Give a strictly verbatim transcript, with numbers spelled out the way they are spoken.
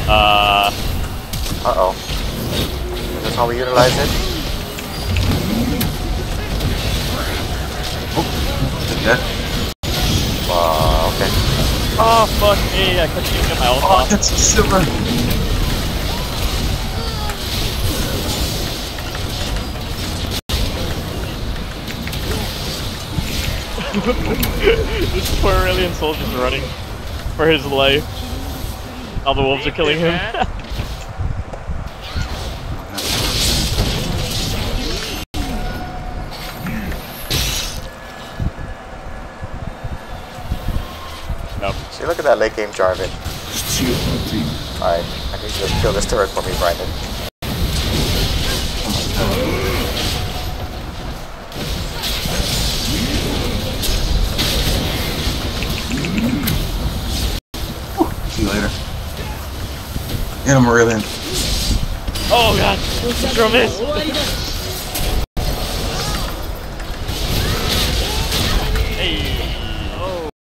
Uh. Uh oh. Is this how we utilize it? Oh, dead. Uh, okay. Oh fuck me! I couldn't even get my ult Oh, off. that's a silver. This poor Aurelian soldier's running for his life. All the wolves are killing him. Nope. See, look at that late game Jarvan. Alright, I need you to kill this turret for me, Brandon. See you later. Get him, Aurelian. Oh god! Throw miss!